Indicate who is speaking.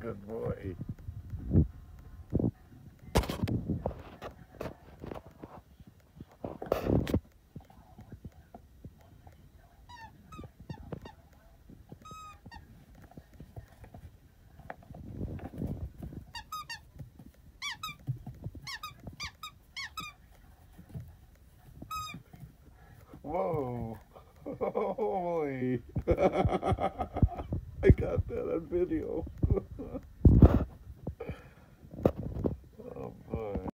Speaker 1: Good boy. Whoa. Holy. I got that on video.